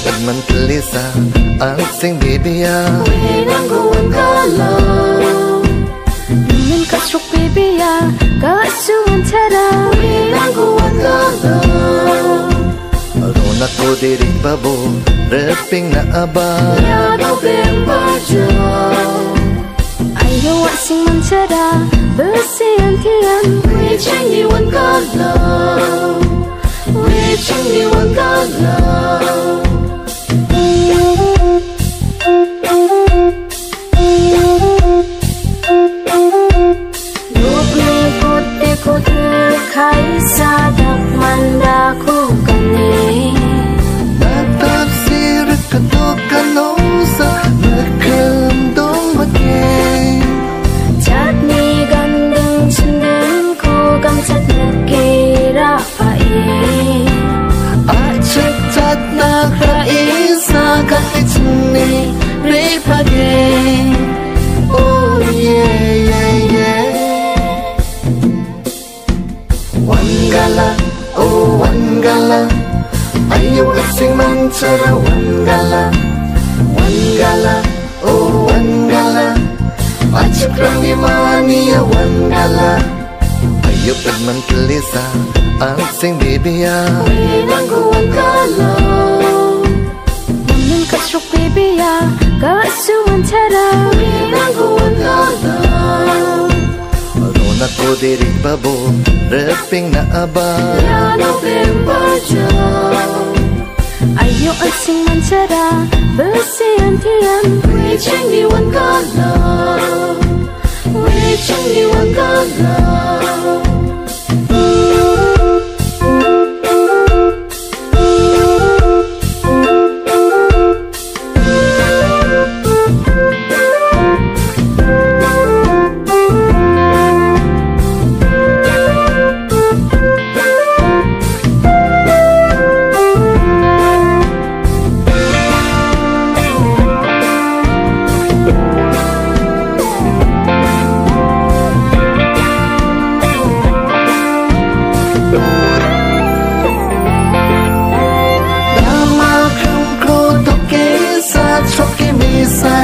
at man kalisa ang sing bibiya Winang guwan galaw Min kasruk bibiya Kasuan tara Winang guwan galaw Rona ko diring babo Reping na aba Yagaw bembaja Ayaw asing mansara Bersihan tiyan Wichang iwan galaw Wichang iwan galaw Khai sa dak manda ko kani Natap sirik kato kanosa Nagkalamdong magay Chat ni ganding sundin ko Gamsat nagkira pae At chat na kaisa Kahit ni ripagay Oh yeah yeah yeah Wanggala, oh wanggala Ayaw asing mansara wanggala Wanggala, oh wanggala Acik rami mania wanggala Ayaw at man kalisa ang sing bibiya Winang guwan galaw Min kasruk bibiya Kasuan tara Winang guwan galaw Rona ko diring babo Reping na aba Yagaw bembaja Ayaw asing mansara Bersihan tiyan Wichang iwan galaw Wichang iwan galaw Dama kang ko toke sa choki misa